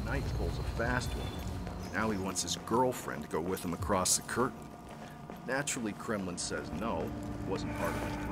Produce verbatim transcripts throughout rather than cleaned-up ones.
Knight pulls a fast one. Now he wants his girlfriend to go with him across the curtain. Naturally, Kremlin says no. It wasn't part of his dream.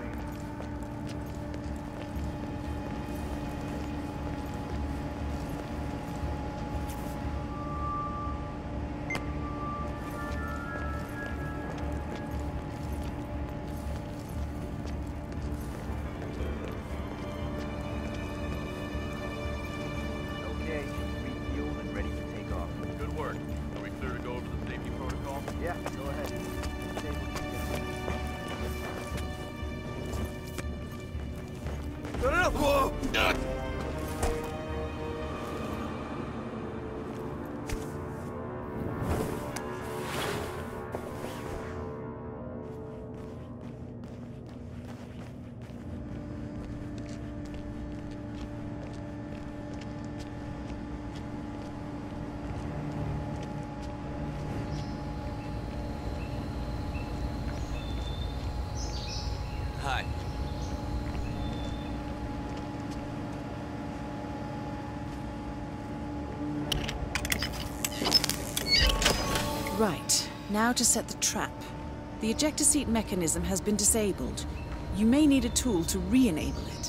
Hi. Right. Now to set the trap. The ejector seat mechanism has been disabled. You may need a tool to re-enable it.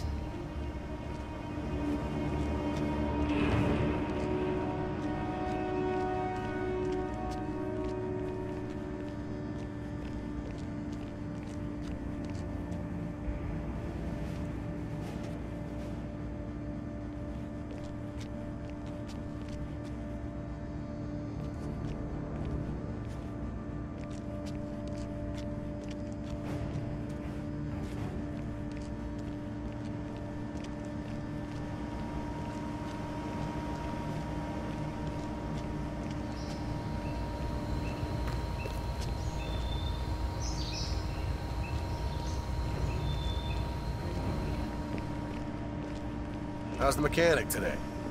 How's the mechanic today?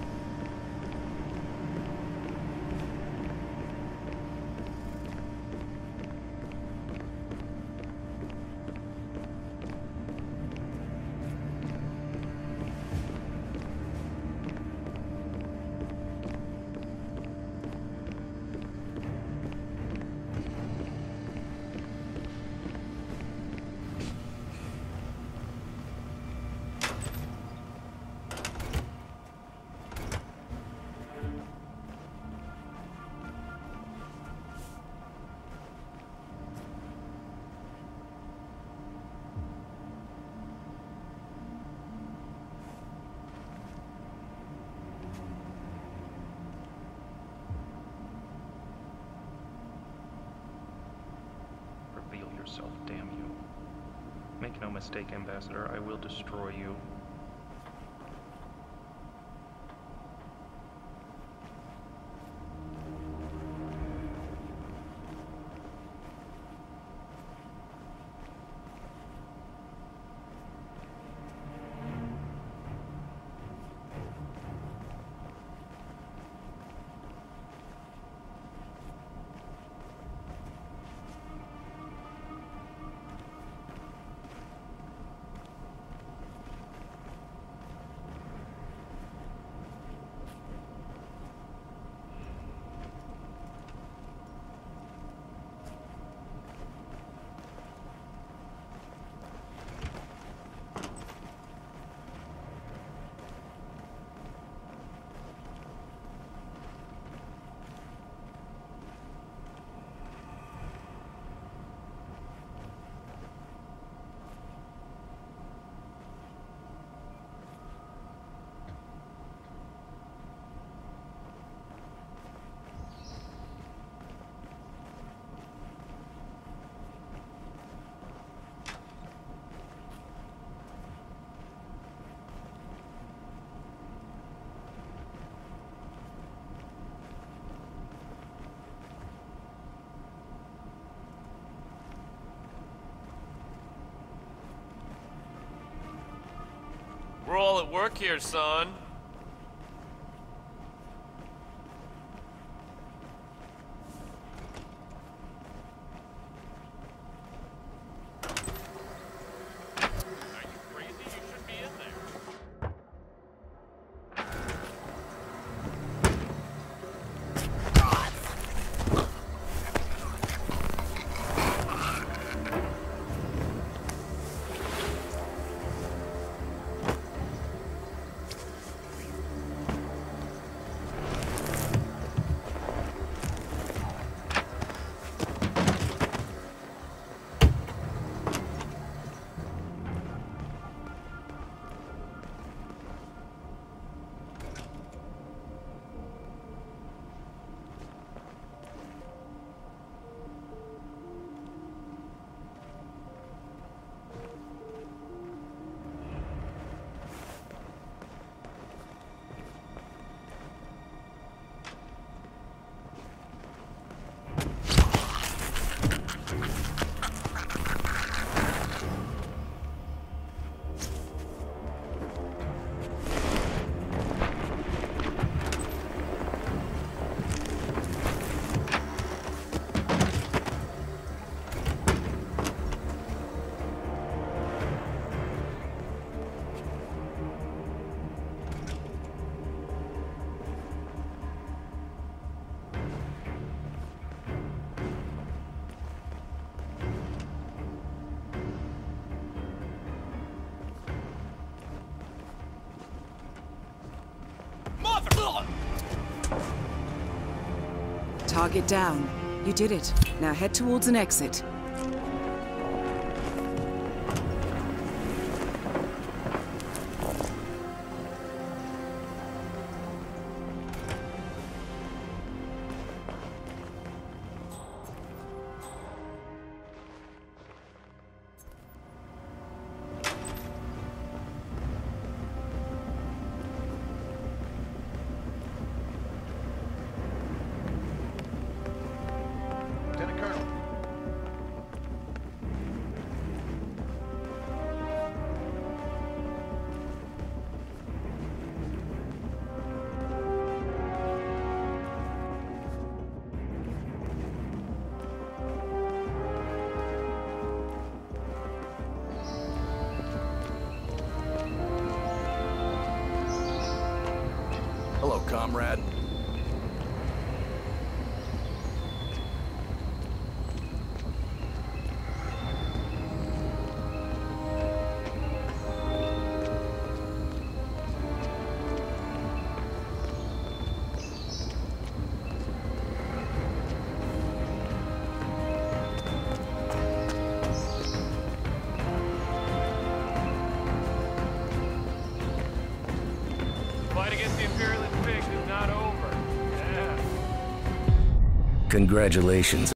Reveal yourself, damn you. Make no mistake, Ambassador, I will destroy you. We're all at work here, son. Target down. You did it. Now head towards an exit. Lieutenant Colonel. Hello, comrade. Fight against the Imperialist pigs is not over. Yeah. Congratulations.